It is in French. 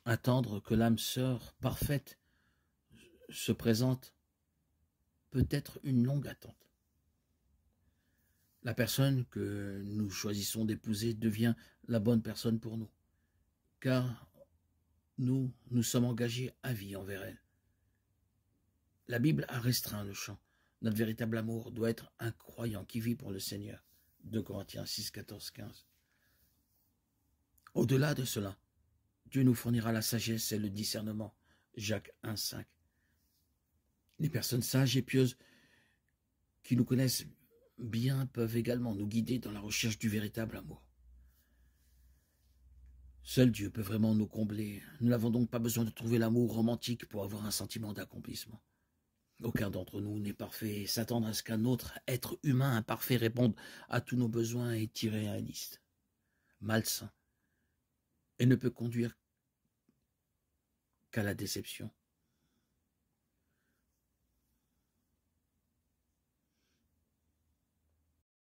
Attendre que l'âme sœur parfaite se présente peut être une longue attente. La personne que nous choisissons d'épouser devient la bonne personne pour nous, car nous sommes engagés à vie envers elle. La Bible a restreint le champ. Notre véritable amour doit être un croyant qui vit pour le Seigneur. 2 Corinthiens 6, 14, 15. Au-delà de cela, Dieu nous fournira la sagesse et le discernement. Jacques 1, 5. Les personnes sages et pieuses qui nous connaissent bien peuvent également nous guider dans la recherche du véritable amour. Seul Dieu peut vraiment nous combler. Nous n'avons donc pas besoin de trouver l'amour romantique pour avoir un sentiment d'accomplissement. Aucun d'entre nous n'est parfait, et s'attendre à ce qu'un autre être humain imparfait réponde à tous nos besoins est irréaliste, malsain, et ne peut conduire qu'à la déception.